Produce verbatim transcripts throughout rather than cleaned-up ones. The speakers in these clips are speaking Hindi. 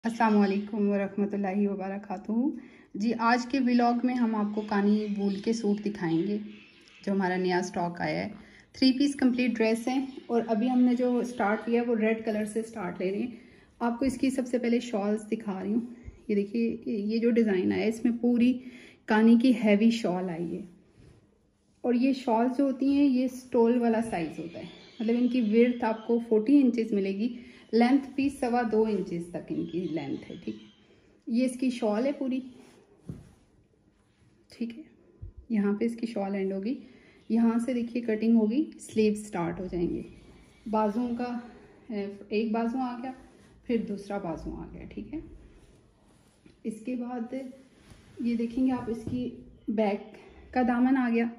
अस्सलाम वालेकुम वरहमतुल्लाहि वबरकातुहू। जी, आज के व्लॉग में हम आपको कानी वूल के सूट दिखाएंगे जो हमारा नया स्टॉक आया है। थ्री पीस कंप्लीट ड्रेस है और अभी हमने जो स्टार्ट किया है वो रेड कलर से स्टार्ट ले रहे हैं। आपको इसकी सबसे पहले शॉल्स दिखा रही हूँ। ये देखिए, ये जो डिज़ाइन आया है इसमें पूरी कानी की हैवी शॉल आई है और ये शॉल्स जो होती हैं ये स्टोल वाला साइज़ होता है, मतलब इनकी विड्थ आपको फोर्टी इंचेस मिलेगी, लेंथ भी सवा दो इंचेस तक इनकी लेंथ है। ठीक है, ये इसकी शॉल है पूरी। ठीक है, यहाँ पे इसकी शॉल एंड होगी, यहाँ से देखिए कटिंग होगी, स्लीव स्टार्ट हो जाएंगे। बाजुओं का एक बाजू आ गया, फिर दूसरा बाजू आ गया। ठीक है, इसके बाद ये देखेंगे आप, इसकी बैक का दामन आ गया।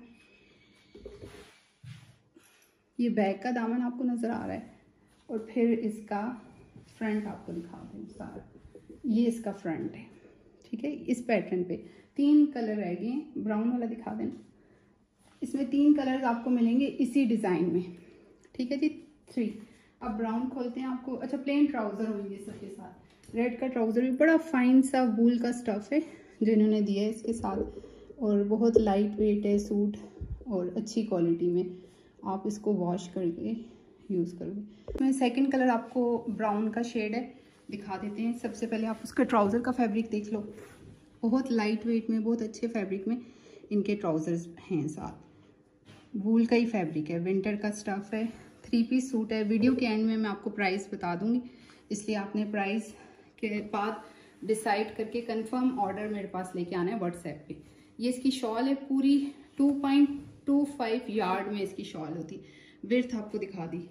ये बैक का दामन आपको नज़र आ रहा है और फिर इसका फ्रंट आपको दिखा दूँ सारा। ये इसका फ्रंट है। ठीक है, इस पैटर्न पे तीन कलर रह गए हैं, ब्राउन वाला दिखा देना। इसमें तीन कलर्स आपको मिलेंगे इसी डिज़ाइन में। ठीक है जी, थ्री। अब ब्राउन खोलते हैं आपको। अच्छा, प्लेन ट्राउज़र होंगे सबके साथ। रेड का ट्राउज़र भी बड़ा फाइन सा वूल का स्टफ़ है जो इन्होंने दिया है इसके साथ, और बहुत लाइट वेट है सूट और अच्छी क्वालिटी में। आप इसको वॉश करके यूज़ करोगे। मैं सेकंड कलर आपको ब्राउन का शेड है दिखा देते हैं। सबसे पहले आप उसका ट्राउज़र का फैब्रिक देख लो, बहुत लाइट वेट में, बहुत अच्छे फैब्रिक में इनके ट्राउज़र्स हैं। साथ वूल का ही फैब्रिक है, विंटर का स्टफ़ है, थ्री पीस सूट है। वीडियो के एंड में मैं आपको प्राइस बता दूंगी, इसलिए आपने प्राइस के बाद डिसाइड करके कंफर्म ऑर्डर मेरे पास लेके आना है व्हाट्सएप पे। ये इसकी शॉल है पूरी, two point two five yard में इसकी शॉल होती। विड्थ आपको दिखा दी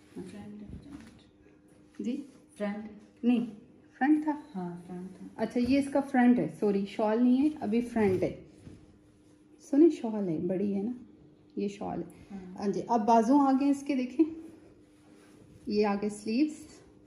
जी, फ्रंट नहीं, फ्रंट था। हाँ, फ्रंट था। अच्छा, ये इसका फ्रंट है, सॉरी शॉल नहीं है, अभी फ्रंट है। सुने, शॉल है, बड़ी है ना, ये शॉल है। हाँ जी। अब बाजू आगे इसके देखें, ये आगे स्लीव्स,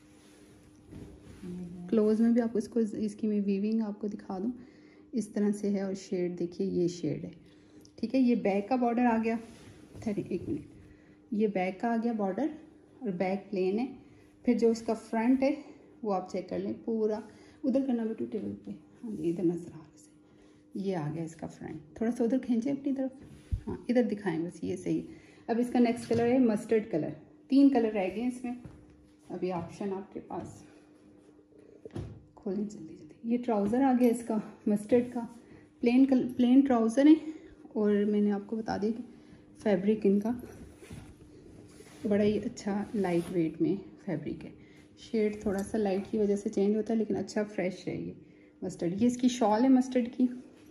क्लोज में भी आपको इसको इसकी मैं वीविंग आपको दिखा दूँ, इस तरह से है। और शेड देखिए, ये शेड है। ठीक है, ये बैक का बॉर्डर आ गया। थर्टी एक मिनट, ये बैक का आ गया बॉर्डर और बैक प्लेन है। फिर जो इसका फ्रंट है वो आप चेक कर लें पूरा। उधर करना बेटू टेबल पे, हाँ जी, इधर नजर आ रहा है। ये आ गया इसका फ्रंट, थोड़ा सा उधर खींचे अपनी तरफ, हाँ इधर दिखाएं बस, ये सही। अब इसका नेक्स्ट कलर है मस्टर्ड कलर। तीन कलर रह गए इसमें, अभी ऑप्शन आपके पास। खोलें जल्दी जल्दी। ये ट्राउज़र आ गया इसका मस्टर्ड का, प्लेन कलर, प्लेन ट्राउज़र है। और मैंने आपको बता दिया कि फैब्रिक इनका बड़ा ही अच्छा लाइट वेट में फैब्रिक है। शेड थोड़ा सा लाइट की वजह से चेंज होता है, लेकिन अच्छा फ्रेश है ये मस्टर्ड। ये इसकी शॉल है मस्टर्ड की,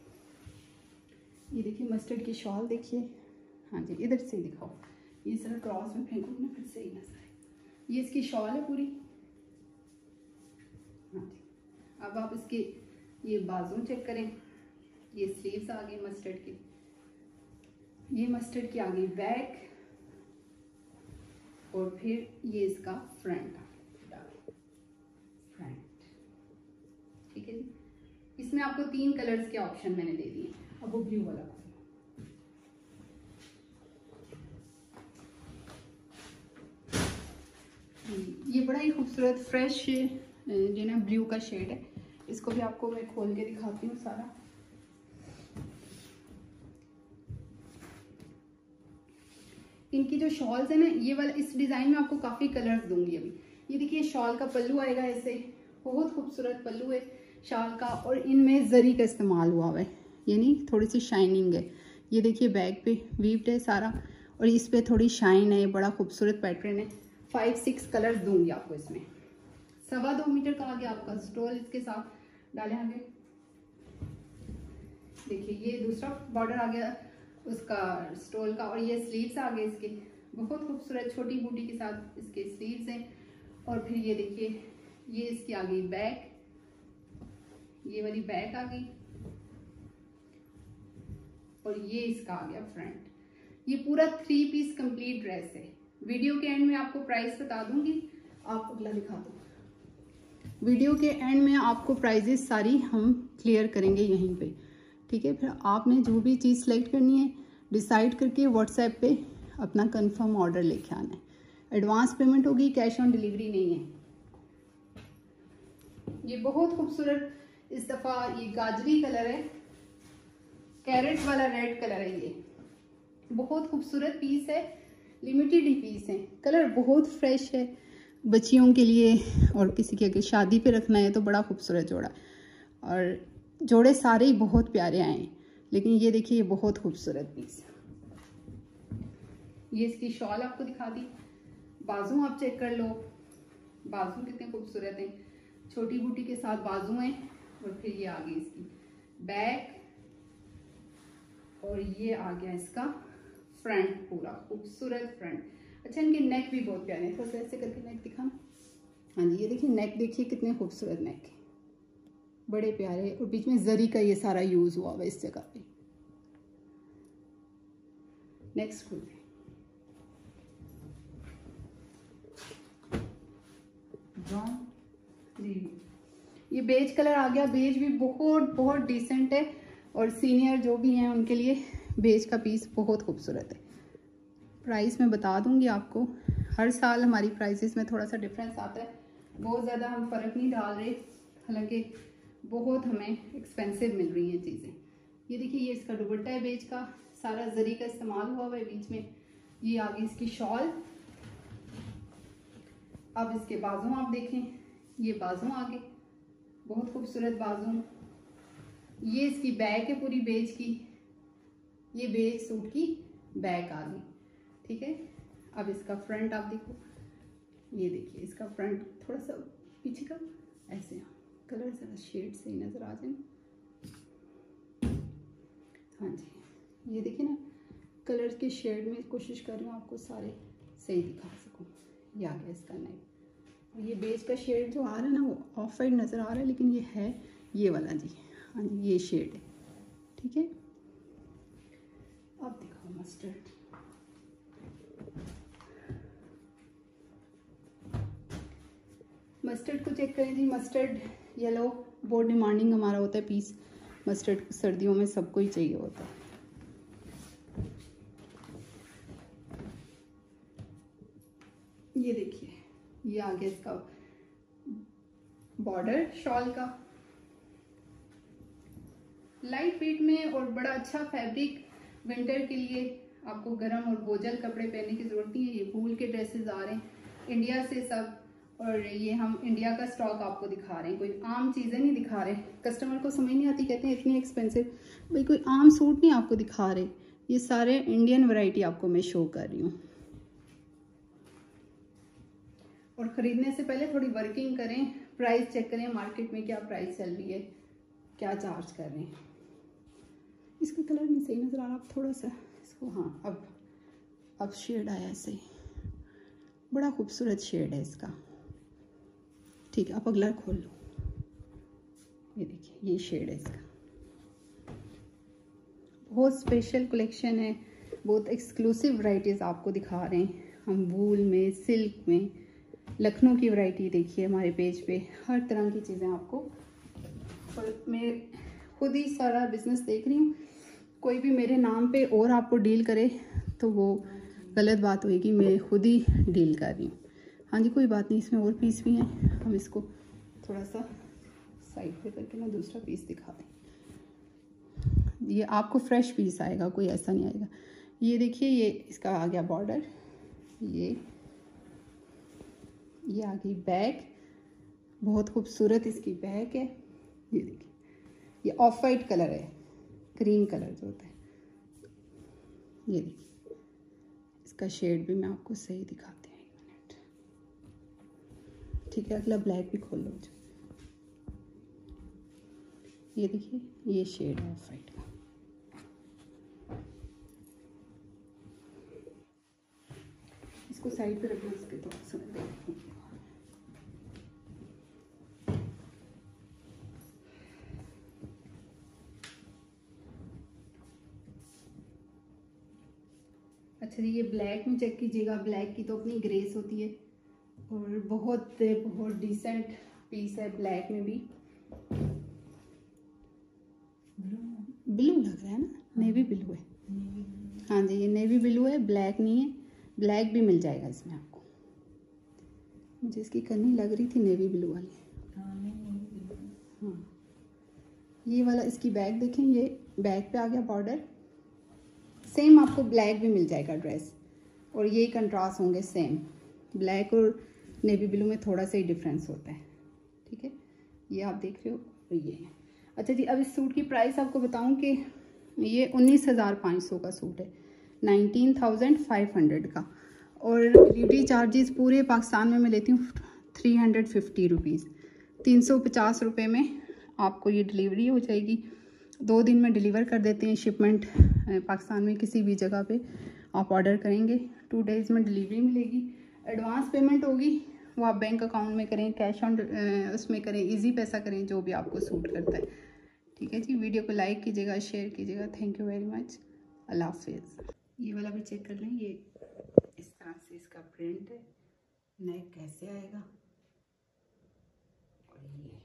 ये देखिए मस्टर्ड की शॉल देखिए। हाँ जी, इधर से दिखाओ, ये सर क्रॉस में फेंको ना, फिर से ही नजर आए। ये इसकी शॉल है पूरी। हाँ जी, अब आप इसके ये बाजू चेक करें, ये स्लीव्स आ गई मस्टर्ड की, ये मस्टर्ड की आ गई बैक, और फिर ये इसका फ्रंट फ्रंट। ठीक है जी, इसमें आपको तीन कलर्स के ऑप्शन मैंने दे दिए। अब वो ब्लू वाला, ये बड़ा ही खूबसूरत फ्रेश जो ना ब्लू का शेड है। इसको भी आपको मैं खोल के दिखाती हूँ सारा। इनकी जो शॉल्स है ना, ये वाला इस डिज़ाइन में आपको काफ़ी कलर्स दूंगी अभी। ये देखिए शॉल का पल्लू आएगा ऐसे, बहुत खूबसूरत पल्लू है शॉल का, और इनमें जरी का इस्तेमाल हुआ हुआ है, यानी थोड़ी सी शाइनिंग है। ये देखिए बैक पे वीव्ड है सारा, और इस पे थोड़ी शाइन है, बड़ा खूबसूरत पैटर्न है। फाइव सिक्स कलर्स दूंगी आपको इसमें। सवा दो मीटर का आ गया आपका स्टोल, इसके साथ डालें आगे। देखिए ये दूसरा बॉर्डर आ गया उसका स्टोल का, और ये स्लीव्स आ गए इसके, बहुत खूबसूरत छोटी बूटी के साथ इसके स्लीव्स हैं। और फिर ये देखिए, ये इसकी आ गई बैक, ये वाली बैक आ गई, और ये इसका आ गया फ्रंट। ये पूरा थ्री पीस कंप्लीट ड्रेस है। वीडियो के एंड में आपको प्राइस बता दूंगी। आप अगला दिखा दो। वीडियो के एंड में आपको प्राइजेस सारी हम क्लियर करेंगे यहीं पे। ठीक है, फिर आपने जो भी चीज़ सेलेक्ट करनी है डिसाइड करके व्हाट्सएप पे अपना कंफर्म ऑर्डर लेके आना है। एडवांस पेमेंट होगी, कैश ऑन डिलीवरी नहीं है। ये बहुत खूबसूरत, इस दफा ये गाजरी कलर है, कैरेट वाला रेड कलर है। ये बहुत खूबसूरत पीस है, लिमिटेड ही पीस है, कलर बहुत फ्रेश है। बच्चियों के लिए और किसी के अगर शादी पे रखना है तो बड़ा खूबसूरत जोड़ा, और जोड़े सारे ही बहुत प्यारे आए हैं। लेकिन ये देखिए, ये बहुत खूबसूरत पीस। ये इसकी शॉल आपको दिखा दी, बाजू आप चेक कर लो, बाजू कितने खूबसूरत हैं, छोटी बूटी के साथ बाजू हैं। और फिर ये आ गई इसकी बैक, और ये आ गया इसका फ्रंट, पूरा खूबसूरत फ्रंट। अच्छा, इनके नेक भी बहुत प्यारे हैं, थोड़ा सा ऐसे करके नेक दिखाना। हाँ जी, ये देखिए नेक, देखिए कितने खूबसूरत नेक है, बड़े प्यारे। और बीच में जरी का ये सारा यूज हुआ हुआ इस जगह पे। नेक्स्ट खोलते हैं। जी, ये बेज कलर आ गया। बेज भी बहुत बहुत डिसेंट है, और सीनियर जो भी हैं उनके लिए बेज का पीस बहुत खूबसूरत है। प्राइस मैं बता दूंगी आपको, हर साल हमारी प्राइसेस में थोड़ा सा डिफरेंस आता है, बहुत ज़्यादा हम फ़र्क नहीं डाल रहे, हालांकि बहुत हमें एक्सपेंसिव मिल रही हैं चीज़ें। ये देखिए, ये इसका दुपट्टा है बेज का, सारा जरी का इस्तेमाल हुआ हुआ है बीच में। ये आ गई इसकी शॉल। अब इसके बाजू आप देखें, ये बाजू आ गए, बहुत खूबसूरत बाजू। ये इसकी बैक है पूरी बेज की, ये बेज सूट की बैक आ गई, ठीक है। अब इसका फ्रंट आप देखो, ये देखिए इसका फ्रंट थोड़ा सा पीछे का ऐसे, कलर जरा शेड सही नज़र आ जाए। हाँ जी, ये देखिए ना, कलर के शेड में कोशिश कर रही हूँ आपको सारे सही दिखा सकूँ। ये आ गया इसका नेक, ये बेज का शेड जो आ रहा है ना, वो ऑफ वाइट नज़र आ रहा है, लेकिन ये है ये वाला जी। हाँ जी, ये शेड है, ठीक है। अब दिखाओ मस्टर्ड। मस्टर्ड को चेक करें जी, मस्टर्ड येलो बहुत डिमांडिंग हमारा होता है पीस। मस्टर्ड सर्दियों में सबको ही चाहिए होता है। ये देखिए, ये आ गया इसका बॉर्डर शॉल का, लाइट वेट में और बड़ा अच्छा फैब्रिक। विंटर के लिए आपको गर्म और बोझल कपड़े पहनने की जरूरत नहीं है। ये वूल के ड्रेसेस आ रहे हैं इंडिया से सब, और ये हम इंडिया का स्टॉक आपको दिखा रहे हैं, कोई आम चीज़ें नहीं दिखा रहे। कस्टमर को समझ नहीं आती, कहते हैं इतनी एक्सपेंसिव, भाई कोई आम सूट नहीं आपको दिखा रहे, ये सारे इंडियन वैरायटी आपको मैं शो कर रही हूँ। और ख़रीदने से पहले थोड़ी वर्किंग करें, प्राइस चेक करें, मार्केट में क्या प्राइस चल रही है, क्या चार्ज कर रहे हैं। इसका कलर नहीं सही नज़र आ रहा, आप थोड़ा सा इसको, हाँ अब अब शेड आया ऐसे, बड़ा खूबसूरत शेड है इसका, ठीक है। अब अगला खोल लो, ये देखिए ये शेड है इसका, बहुत स्पेशल कलेक्शन है, बहुत एक्सक्लूसिव वैरायटीज़ आपको दिखा रहे हैं हम। वूल में, सिल्क में, लखनऊ की वैरायटी देखिए हमारे पेज पे, हर तरह की चीज़ें आपको। और मैं खुद ही सारा बिजनेस देख रही हूँ, कोई भी मेरे नाम पे और आपको डील करे तो वो गलत बात होगी, मैं खुद ही डील कर रही हूँ। हाँ जी, कोई बात नहीं, इसमें और पीस भी हैं, हम इसको थोड़ा सा साइड पे करके ना दूसरा पीस दिखा दें। ये आपको फ्रेश पीस आएगा, कोई ऐसा नहीं आएगा। ये देखिए, ये इसका आ गया बॉर्डर, ये ये आ गई बैक, बहुत खूबसूरत इसकी बैक है। ये देखिए, ये ऑफ वाइट कलर है, क्रीम कलर जो होता है। ये देखिए, इसका शेड भी मैं आपको सही दिखाते हैं, एक मिनट, ठीक है। अगला ब्लैक भी खोल लो। ये देखिए, ये शेड है ऑफ वाइट का। इसको साइड पे रखना, इसके थोड़ा सा देखिए। अच्छा जी, ये ब्लैक में चेक कीजिएगा, ब्लैक की तो अपनी ग्रेस होती है, और बहुत बहुत डिसेंट पीस है। ब्लैक में भी ब्लू लग रहा है ना, नेवी ब्लू है। हाँ जी, ये नेवी ब्लू है, ब्लैक नहीं है, ब्लैक भी मिल जाएगा इसमें आपको। मुझे इसकी करनी लग रही थी नेवी ब्लू वाली, हाँ, ये वाला इसकी बैक देखें, ये बैक पे आ गया बॉर्डर। सेम आपको ब्लैक भी मिल जाएगा ड्रेस, और ये कंट्रास्ट होंगे सेम। ब्लैक और नेवी ब्लू में थोड़ा सा ही डिफरेंस होता है, ठीक है। ये आप देख रहे हो, और ये अच्छा जी। अब इस सूट की प्राइस आपको बताऊं कि ये उन्नीस हज़ार पाँच सौ का सूट है, नाइनटीन थाउजेंड फाइव हंड्रेड का। और डिलीवरी चार्जेस पूरे पाकिस्तान में मैं लेती हूँ थ्री हंड्रेड फिफ्टी रुपीज़, तीन सौ पचास रुपये में आपको ये डिलीवरी हो जाएगी। दो दिन में डिलीवर कर देते हैं। शिपमेंट पाकिस्तान में किसी भी जगह पे आप ऑर्डर करेंगे, टू डेज़ में डिलीवरी मिलेगी। एडवांस पेमेंट होगी, वो आप बैंक अकाउंट में करें, कैश ऑन उसमें करें, इजी पैसा करें, जो भी आपको सूट करता है, ठीक है जी। वीडियो को लाइक कीजिएगा, शेयर कीजिएगा। Thank you very much. अल्लाह हाफिज़। ये वाला भी चेक कर लें, ये इस तरह से इसका प्रिंट है, नेक कैसे आएगा, और ये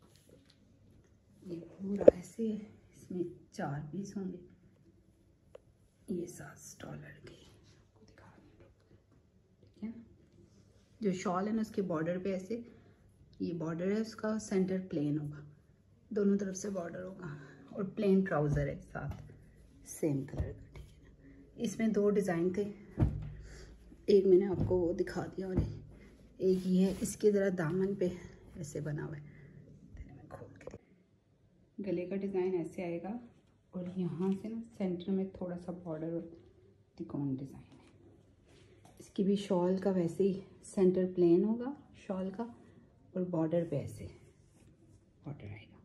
ये पूरा ऐसे है। इसमें चार पीस होंगे, ये सात डॉलर के दिखा रही हूँ, ठीक है ना। जो शॉल है ना, उसके बॉर्डर पे ऐसे ये बॉर्डर है, उसका सेंटर प्लेन होगा, दोनों तरफ से बॉर्डर होगा, और प्लेन ट्राउज़र है साथ सेम कलर का, ठीक है ना। इसमें दो डिज़ाइन थे, एक मैंने आपको वो दिखा दिया, और एक ये है। इसके ज़रा दामन पे ऐसे बना हुआ है, मैं खोल के, गले का डिज़ाइन ऐसे आएगा, और यहाँ से ना सेंटर में थोड़ा सा बॉर्डर और तिकोन डिज़ाइन है। इसकी भी शॉल का वैसे ही सेंटर प्लेन होगा शॉल का, और बॉर्डर पे ऐसे बॉर्डर आएगा।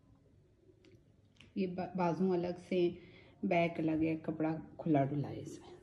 ये बाजू अलग से, बैक अलग है, कपड़ा खुला डुला है इसमें।